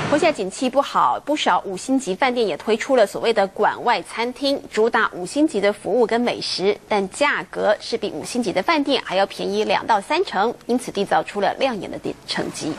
现在景气不好，不少5星级饭店也推出了所谓的馆外餐厅，主打5星级的服务跟美食，但价格是比5星级的饭店还要便宜2到3成，因此缔造出了亮眼的成绩。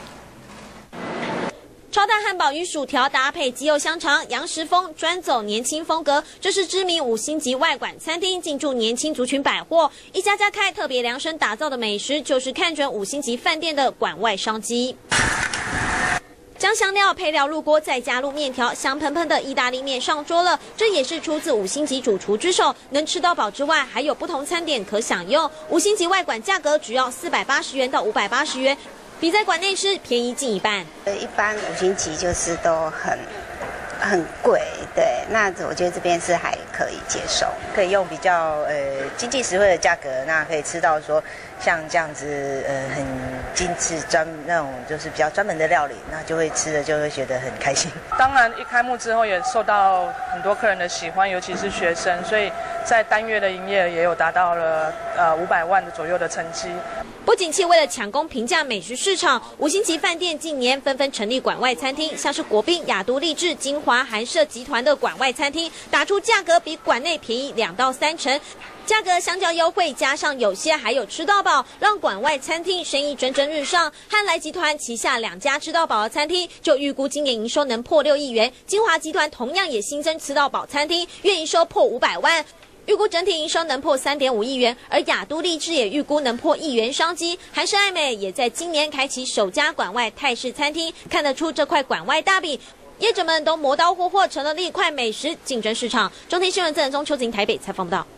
超大汉堡与薯条搭配鸡肉香肠，洋食风专走年轻风格。这是知名5星级外馆餐厅进驻年轻族群百货，一家家开特别量身打造的美食，就是看准5星级饭店的馆外商机。将香料配料入锅，再加入面条，香喷喷的意大利面上桌了。这也是出自5星级主厨之手，能吃到饱之外，还有不同餐点可享用。5星级外馆价格只要480元到580元，比在馆内吃便宜近一半。 一般5星级就是都很贵，对，那我觉得这边是还可以接受，可以用比较经济实惠的价格，那可以吃到说像这样子很精致那种就是比较专门的料理，那就会吃的就会觉得很开心。 当然一开幕之后也受到很多客人的喜欢，尤其是学生，所以在单月的营业也有达到了500万的左右的成绩。 不景气，为了抢攻平价美食市场，5星级饭店近年纷纷成立馆外餐厅，像是国宾、雅都丽致、金华、韩舍集团的馆外餐厅，打出价格比馆内便宜2到3成，价格相较优惠，加上有些还有吃到饱，让馆外餐厅生意蒸蒸日上。汉来集团旗下2家吃到饱的餐厅，就预估今年营收能破6亿元。金华集团同样也新增吃到饱餐厅，月营收破500万。预估整体营收能破3.5亿元，而雅都丽致也预估能破1亿元商机。韩式爱美也在今年开启首家馆外泰式餐厅，看得出这块馆外大饼，业者们都磨刀霍霍，成了另一块美食竞争市场。中天新闻郑仁宗、邱子莹台北采访报道。